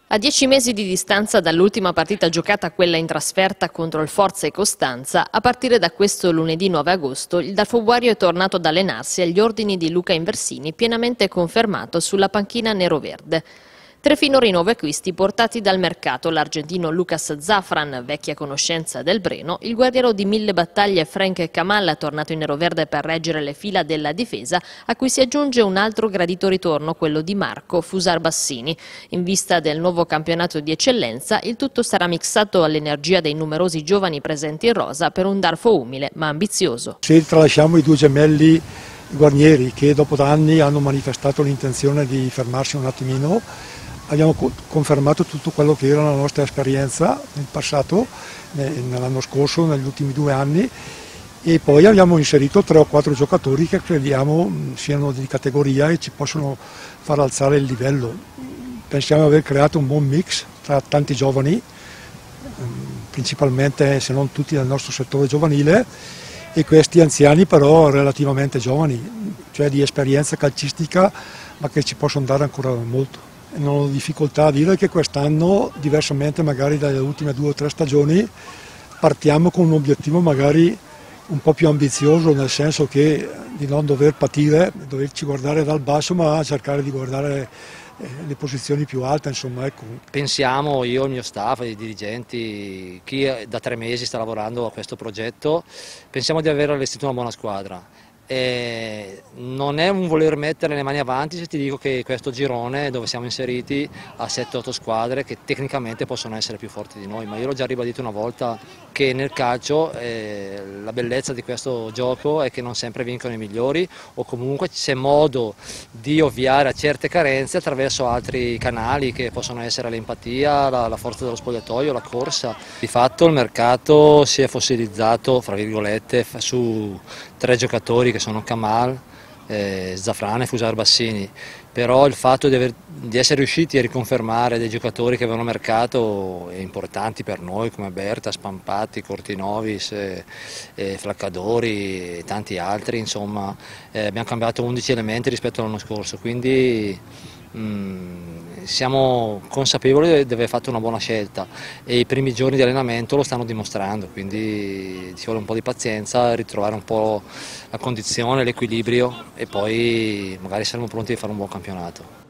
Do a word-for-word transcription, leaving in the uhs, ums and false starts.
A dieci mesi di distanza dall'ultima partita giocata, quella in trasferta contro il Forza e Costanza, a partire da questo lunedì nove agosto il Dalfoguario è tornato ad allenarsi agli ordini di Luca Inversini, pienamente confermato sulla panchina neroverde. Tre finori nuovi acquisti portati dal mercato: l'argentino Lucas Zafran, vecchia conoscenza del Breno, il guerriero di mille battaglie Frank Kamal, tornato in neroverde per reggere le fila della difesa, a cui si aggiunge un altro gradito ritorno, quello di Marco Fusar Bassini. In vista del nuovo campionato di eccellenza, il tutto sarà mixato all'energia dei numerosi giovani presenti in rosa per un Darfo umile ma ambizioso. Se tralasciamo i due gemelli guarnieri che dopo anni hanno manifestato l'intenzione di fermarsi un attimino, abbiamo confermato tutto quello che era la nostra esperienza nel passato, nell'anno scorso, negli ultimi due anni, e poi abbiamo inserito tre o quattro giocatori che crediamo siano di categoria e ci possono far alzare il livello. Pensiamo di aver creato un buon mix tra tanti giovani, principalmente, se non tutti, del nostro settore giovanile, e questi anziani però relativamente giovani, cioè di esperienza calcistica, ma che ci possono dare ancora molto. Non ho difficoltà a dire che quest'anno, diversamente magari dalle ultime due o tre stagioni, partiamo con un obiettivo magari un po' più ambizioso, nel senso che di non dover patire, doverci guardare dal basso, ma cercare di guardare le posizioni più alte, insomma, ecco. Pensiamo, io, il mio staff, i dirigenti, chi da tre mesi sta lavorando a questo progetto, pensiamo di aver allestito una buona squadra. E non è un voler mettere le mani avanti se ti dico che questo girone dove siamo inseriti ha sette otto squadre che tecnicamente possono essere più forti di noi, ma io l'ho già ribadito una volta che nel calcio eh, la bellezza di questo gioco è che non sempre vincono i migliori, o comunque c'è modo di ovviare a certe carenze attraverso altri canali che possono essere l'empatia, la, la forza dello spogliatoio, la corsa. Di fatto il mercato si è fossilizzato, fra virgolette, su tre giocatori che sono Kamal, eh, Zafran e Fusar Bassini, però il fatto di, aver, di essere riusciti a riconfermare dei giocatori che avevano mercato è importanti per noi, come Berta, Spampati, Cortinovis, eh, eh, Flaccadori e tanti altri, insomma eh, abbiamo cambiato undici elementi rispetto all'anno scorso, quindi mm, siamo consapevoli di aver fatto una buona scelta e i primi giorni di allenamento lo stanno dimostrando, quindi ci vuole un po' di pazienza, ritrovare un po' la condizione, l'equilibrio e poi magari saremo pronti a fare un buon campionato.